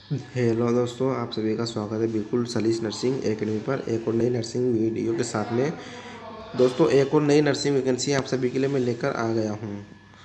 Hello दोस्तों, आप सभी का स्वागत है बिल्कुल सलीस नर्सिंग एकेडमी पर एक और नई नर्सिंग वीडियो के साथ में। दोस्तों, एक और नई नर्सिंग वैकेंसी आप सभी के लिए मैं लेकर आ गया हूं।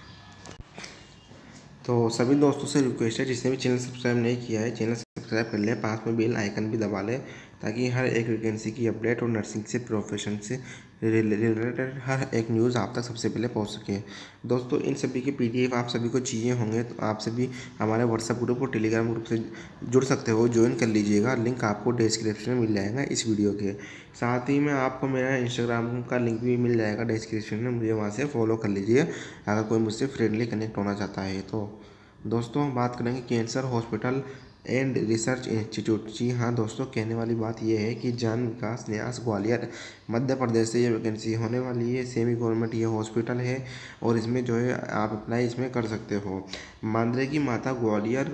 तो सभी दोस्तों से रिक्वेस्ट है, जिसने भी चैनल सब्सक्राइब नहीं किया है चैनल सब्सक्राइब कर ले, पास में बेल आइकन भी दबा लें ताकि हर एक वैकेंसी की अपडेट और नर्सिंग से प्रोफेशन से रिलेटेड हर एक न्यूज़ आप तक सबसे पहले पहुंच सके। दोस्तों, इन सभी के पीडीएफ आप सभी को चाहिए होंगे तो आप सभी हमारे व्हाट्सएप ग्रुप और टेलीग्राम ग्रुप से जुड़ सकते हो, ज्वाइन कर लीजिएगा। लिंक आपको डिस्क्रिप्शन में मिल जाएगा इस वीडियो के साथ ही में। आपको मेरा इंस्टाग्राम का लिंक भी मिल जाएगा डिस्क्रिप्शन में, मुझे वहाँ से फॉलो कर लीजिए अगर कोई मुझसे फ्रेंडली कनेक्ट होना चाहता है तो। दोस्तों, हम बात करेंगे cancer hospital and research institute. जी हाँ दोस्तों, कहने वाली बात यह है कि जन विकास न्यास ग्वालियर मध्य प्रदेश से ये वैकेंसी होने वाली है। सेमी गवर्नमेंट ये हॉस्पिटल है और इसमें जो है आप अप्लाई इसमें कर सकते हो। मांद्रे की माता ग्वालियर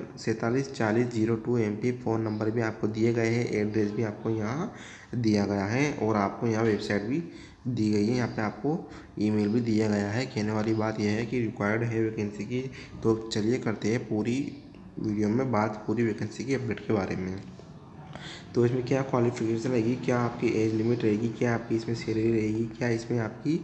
474002 MP। फ़ोन नंबर भी आपको दिए गए हैं, एड्रेस भी आपको यहाँ दिया गया है और आपको यहाँ वेबसाइट भी दी गई है। यहाँ पे आपको ईमेल भी दिया गया है। कहने वाली बात यह है कि रिक्वायर्ड है वैकेंसी की। तो चलिए करते हैं पूरी वीडियो में बात पूरी वैकेंसी की अपडेट के बारे में। तो इसमें क्या क्वालिफिकेशन रहेगी, क्या आपकी एज लिमिट रहेगी, क्या आपकी इसमें सैलरी रहेगी, क्या इसमें आपकी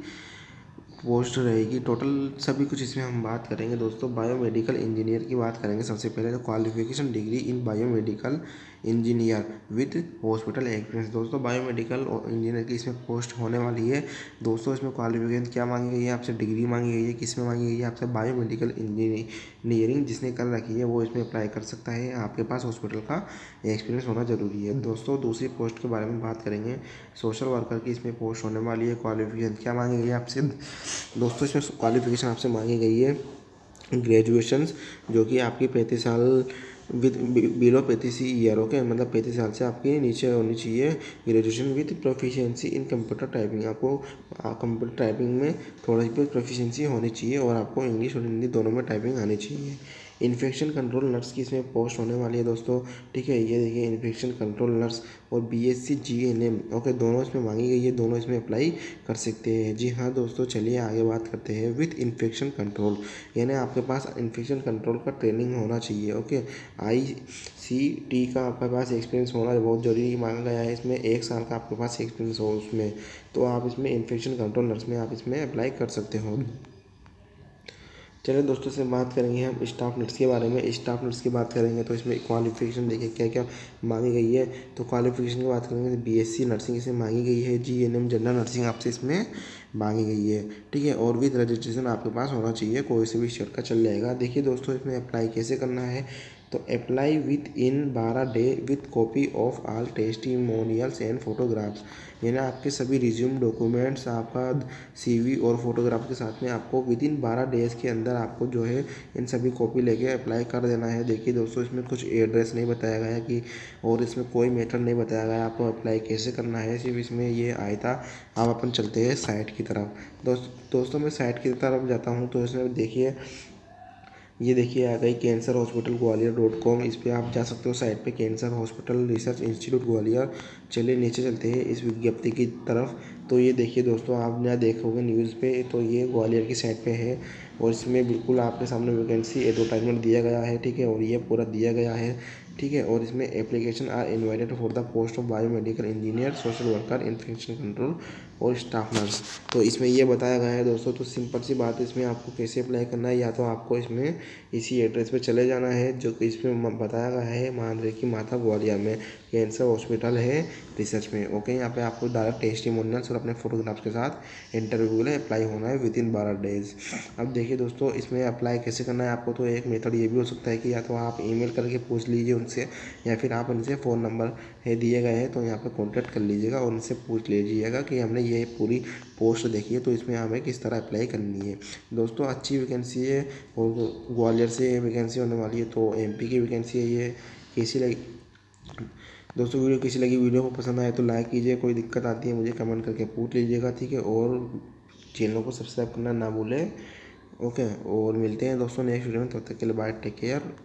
पोस्ट रहेगी, टोटल सभी कुछ इसमें हम बात करेंगे। दोस्तों, बायोमेडिकल इंजीनियर की बात करेंगे सबसे पहले। तो qualification degree in biomedical engineer with hospital experience. दोस्तों, बायोमेडिकल इंजीनियर की इसमें पोस्ट होने वाली है। दोस्तों, इसमें क्वालिफिकेशन क्या मांगी गई है आपसे, डिग्री मांगी गई है। किस में मांगी गई है आपसे, बायोमेडिकल इंजीनियरिंग जिसने कर रखी है वो इसमें अप्लाई कर सकता है। आपके पास हॉस्पिटल का एक्सपीरियंस होना जरूरी है। दोस्तों, दूसरी पोस्ट के बारे में बात करेंगे। सोशल वर्कर की इसमें पोस्ट होने वाली है। क्वालिफिकेशन क्या मांगी गई है आपसे, दोस्तों इसमें क्वालिफिकेशन आपसे मांगी गई है ग्रेजुएशंस, जो कि आपकी 35 साल विद बिलो 35 ईयर, ओके, मतलब 35 साल से आपकी नीचे होनी चाहिए। Graduation with proficiency in computer typing. आपको कंप्यूटर टाइपिंग में थोड़ी बहुत प्रोफिशिएंसी होनी चाहिए और आपको इंग्लिश और हिंदी दोनों में टाइपिंग आनी चाहिए। इन्फेक्शन कंट्रोल नर्स की इसमें पोस्ट होने वाली है दोस्तों, ठीक है। ये देखिए, इन्फेक्शन कंट्रोल नर्स और BSc GNM, ओके, दोनों इसमें मांगी गई है, दोनों इसमें अप्लाई कर सकते हैं। जी हाँ दोस्तों, चलिए आगे बात करते हैं। विथ इन्फेक्शन कंट्रोल, यानी आपके पास इन्फेक्शन कंट्रोल का ट्रेनिंग होना चाहिए, ओके। ICT का आपके पास एक्सपीरियंस होना बहुत जरूरी मांगा गया है। इसमें 1 साल का आपके पास एक्सपीरियंस हो उसमें, तो आप इसमें इन्फेक्शन कंट्रोल नर्स में आप इसमें अप्लाई कर सकते हो। चलिए दोस्तों, से बात करेंगे हम स्टाफ नर्स के बारे में। स्टाफ नर्स की बात करेंगे तो इसमें क्वालिफिकेशन देखिए क्या क्या मांगी गई है। तो क्वालिफिकेशन की बात करेंगे तो BSc नर्सिंग इसमें मांगी गई है। GNM जनरल नर्सिंग आपसे इसमें मांगी गई है, ठीक है। और विद रजिस्ट्रेशन आपके पास होना चाहिए, कोई से भी स्टेट का चल जाएगा। देखिए दोस्तों, इसमें अप्लाई कैसे करना है। तो apply within 12 day with copy of all testimonials and photographs, यानी आपके सभी रिज्यूम डॉक्यूमेंट्स, आपका CV और फोटोग्राफ के साथ में आपको विद इन 12 डेज़ के अंदर आपको जो है इन सभी कॉपी लेके अप्लाई कर देना है। देखिए दोस्तों, इसमें कुछ एड्रेस नहीं बताया गया कि, और इसमें कोई मेथड नहीं बताया गया आपको अप्लाई कैसे करना है। सिर्फ इसमें ये आया था। अब अपन चलते हैं साइट की तरफ। दोस्तों, मैं साइट की तरफ जाता हूँ तो इसमें देखिए, ये देखिए आ गई कैंसर हॉस्पिटल ग्वालियर.com। इस पर आप जा सकते हो साइट पे, cancer hospital research institute Gwalior. चलिए नीचे चलते हैं इस विज्ञप्ति की तरफ। तो ये देखिए दोस्तों, आप यहाँ देखोगे न्यूज़ पे, तो ये ग्वालियर की साइट पे है और इसमें बिल्कुल आपके सामने वैकेंसी एडवर्टाइजमेंट दिया गया है, ठीक है। और ये पूरा दिया गया है, ठीक है। और इसमें application are invited for the post of biomedical engineer, social worker, infection control और स्टाफ नर्स। तो इसमें ये बताया गया है दोस्तों। तो सिंपल सी बात है, इसमें आपको कैसे अप्लाई करना है, या तो आपको इसमें इसी एड्रेस पे चले जाना है जो कि इसमें बताया गया है, मांद्रे की माता ग्वालियर में कैंसर हॉस्पिटल है रिसर्च में, ओके। यहाँ पे आपको डायरेक्ट टेस्टिमोनियल्स और अपने फोटोग्राफ्स के साथ इंटरव्यू के लिए अप्लाई होना है विद इन 12 डेज। अब देखिए दोस्तों, इसमें अप्लाई कैसे करना है आपको। तो एक मेथड ये भी हो सकता है कि या तो आप ईमेल करके पूछ लीजिए उनसे, या फिर आप उनसे फ़ोन नंबर है दिए गए हैं तो यहाँ पर कॉन्टैक्ट कर लीजिएगा और उनसे पूछ लीजिएगा कि हमने ये पूरी पोस्ट देखी है तो इसमें हमें किस तरह अप्लाई करनी है। दोस्तों, अच्छी वैकेंसी है और ग्वालियर से वैकेंसी होने वाली है, तो MP की वैकेंसी है ये। कैसी लगी दोस्तों वीडियो, कैसी लगी, वीडियो को पसंद आए तो लाइक कीजिए, कोई दिक्कत आती है मुझे कमेंट करके पूछ लीजिएगा, ठीक है। और चैनल को सब्सक्राइब करना ना भूलें, ओके। और मिलते हैं दोस्तों नेक्स्ट वीडियो में, तब तक के लिए बाय, टेक केयर।